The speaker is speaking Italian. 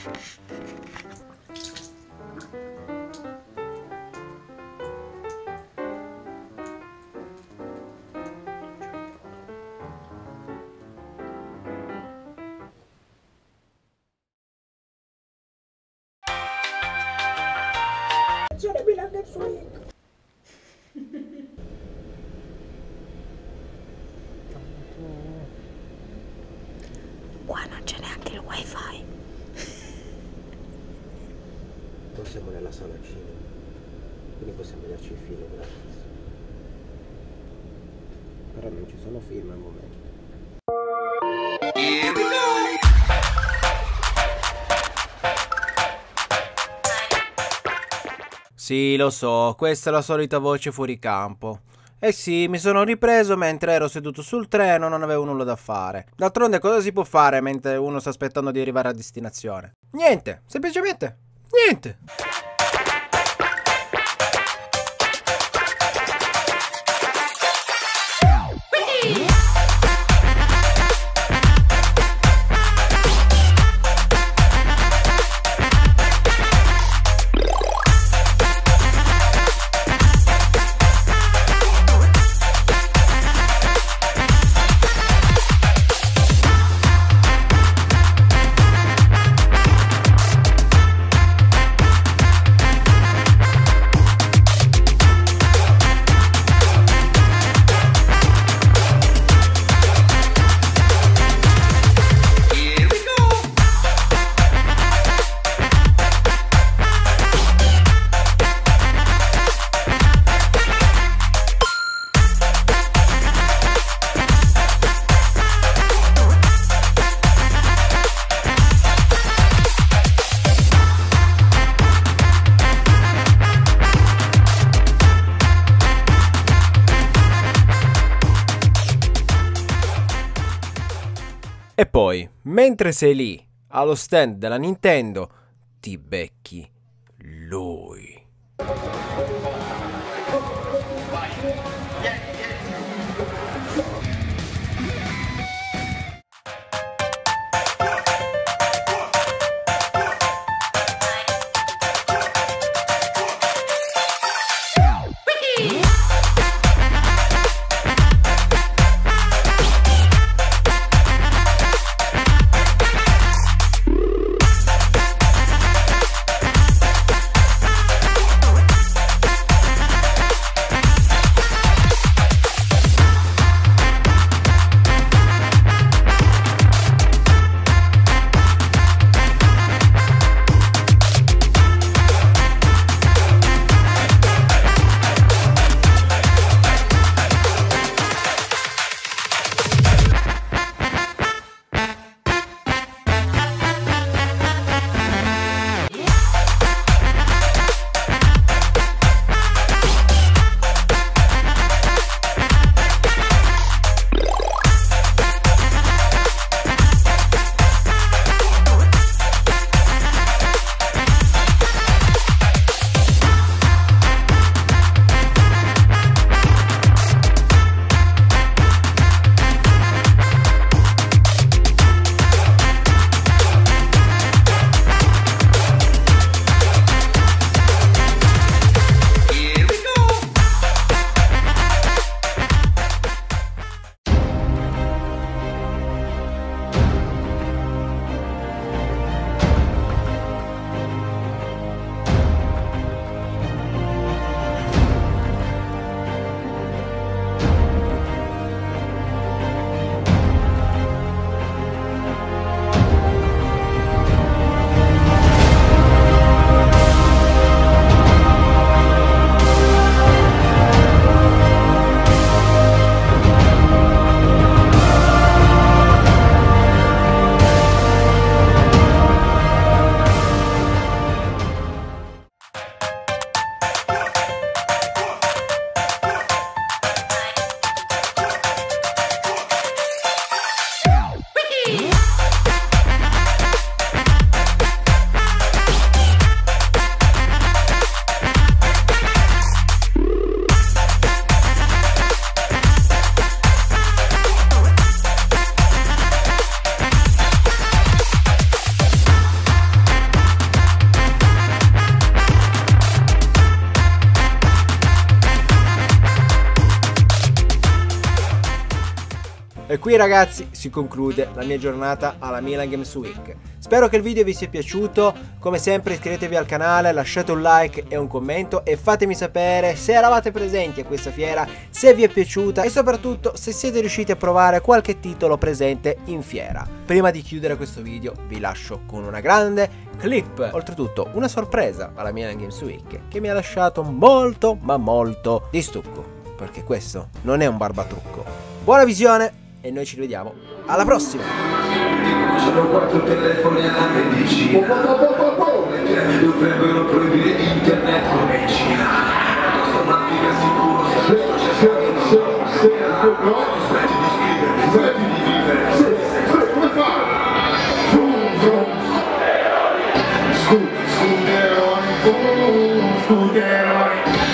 Qua non c'è neanche il wifi. Noi siamo nella sala cinema, quindi possiamo vederci il film gratis. Però non ci sono film al momento. Sì, lo so, questa è la solita voce fuori campo. Eh sì, mi sono ripreso mentre ero seduto sul treno, non avevo nulla da fare. D'altronde cosa si può fare mentre uno sta aspettando di arrivare a destinazione? Niente, semplicemente niente. E poi, mentre sei lì, allo stand della Nintendo, ti becchi lui. qui ragazzi si conclude la mia giornata alla Milan Games Week. Spero che il video vi sia piaciuto, come sempre iscrivetevi al canale, lasciate un like e un commento e fatemi sapere se eravate presenti a questa fiera, se vi è piaciuta e soprattutto se siete riusciti a provare qualche titolo presente in fiera. Prima di chiudere questo video vi lascio con una grande clip, oltretutto una sorpresa alla Milan Games Week che mi ha lasciato molto ma molto di stucco, perché questo non è un barbatrucco. Buona visione e noi ci rivediamo alla prossima! Sono 4 telefoni alla medicina. Dovrebbero proibire internet come in Cina. Sto una figa sicuro. Smetti di scrivere, smetti di vivere. Come fai? Scuderoni.